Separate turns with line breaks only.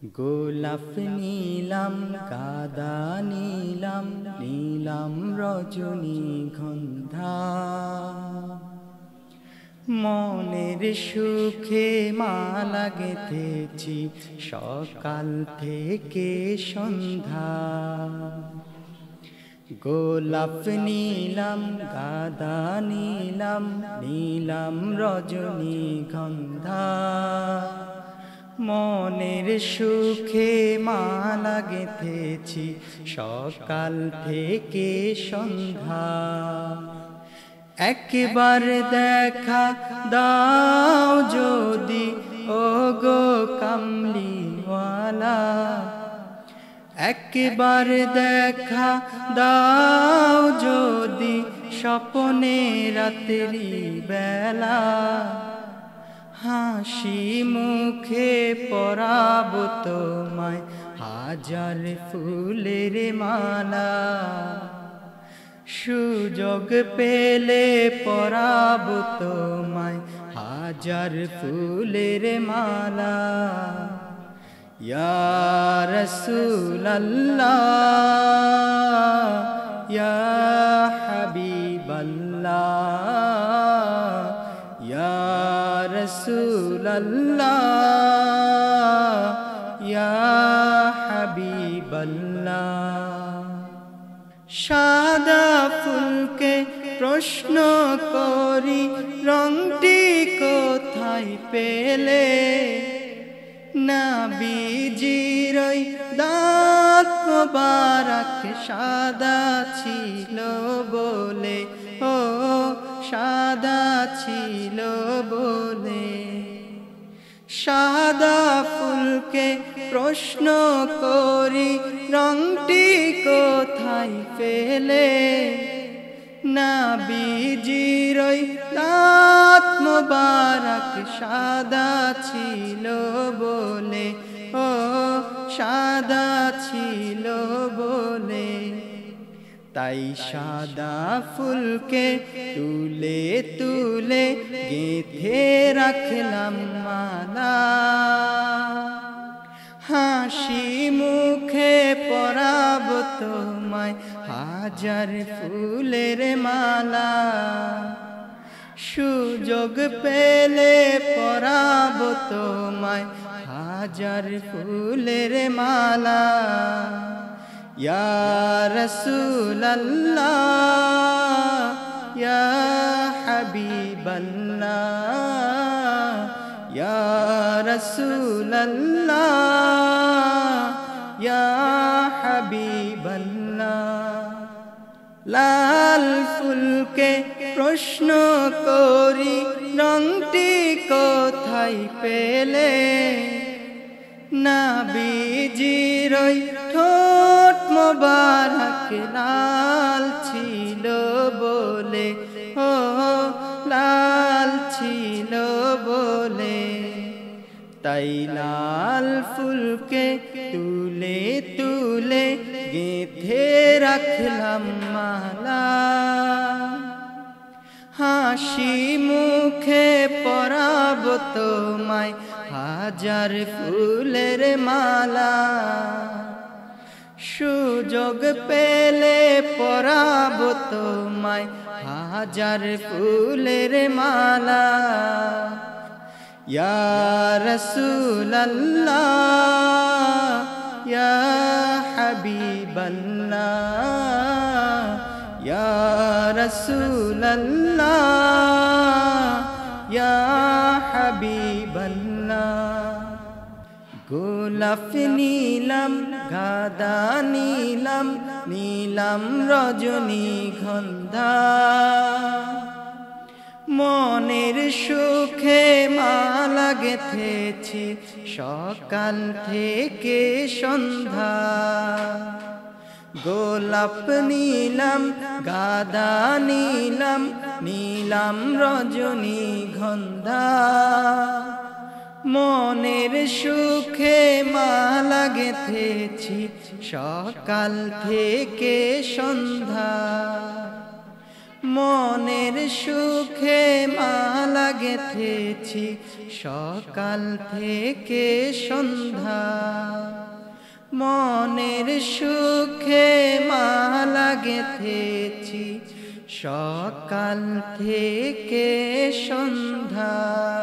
গোলাপ নীলাম গাদা নীলাম নীলাম রজনীগন্ধা মনের সুখে মালা গেঁথেছি সকাল থেকে সন্ধ্যা। গোলাপ নীলাম গাদা নীলাম নীলাম রজনীগন্ধা মনের সুখে মালা গেঁথেছি সকাল থেকে সন্ধ্যা। একবার দেখা দাও যদি ওগো কামলিওয়ালা, একবার দেখা দাও যদি স্বপ্নে রাত্রি বেলা, হাসি মুখে পরাবো তোমায় হাজার ফুলের মালা। সুযোগ পেলে পরাবো তোমায় হাজার ফুলের মালা। ইয়া রাসূলাল্লাহ ইয়া হাবিবাল্লাহ ইয়া রাসূলাল্লাহ ইয়া হাবিবাল্লাহ। সাদা ফুলকে প্রশ্ন করি রংটি কোথায় পেলে, নবীজির ওই দাঁত মোবারক সাদা ছিল বলে, ও সাদা ছিল বলে। সাদা ফুলকে প্রশ্ন করি রংটি কোথায় পেলে, নবীজির ওই দাঁত মোবারক সাদা ছিল বলে, ও সাদা ছিল বলে। তাই সাদা ফুলকে তুলে তুলে গেঁথে রাখলাম মালা, হাসি মুখে পরাবো তোমায় হাজার ফুলের মালা। সুযোগ পেলে পরাবো তোমায় হাজার ফুলের মালা। ইয়া রাসূলাল্লাহ ইয়া হাবিবাল্লাহ ইয়া রাসূলাল্লাহ ইয়া হাবিবাল্লাহ। লাল ফুলকে প্রশ্ন করি রংটি কোথায় পেলে, নবীজির ওই ঠোঁট মোবারক লাল ছিল বলে, ও লাল ছিল বলে। তাই লাল ফুলকে তুলে তুলে গেঁথে রাখলাম মালা, হাসি মুখে পরাবো তোমায় হাজার ফুলের মালা। সুযোগ পেলে পরাবো তোমায় হাজার ফুলের মালা। ইয়া রাসূলাল্লাহ ইয়া হাবিবাল্লাহ ইয়া রাসূলাল্লাহ ইয়া হাবিবাল্লাহ। গোলাপ নীলাম গাদা নীলাম নীলাম রজনীগন্ধা মনের সুখে মালা গেঁথেছি সকাল থেকে সন্ধ্যা। গোলাপ নীলাম গাদা নীলাম নীলাম রজনীগন্ধা মনের সুখে মালা গেঁথেছি সকাল থেকে সন্ধ্যা। মনের সুখে মালা গেথেছি সকাল থেকে সন্ধ্যা, মনের সুখে মালা গেথেছি সকাল থেকে সন্ধ্যা।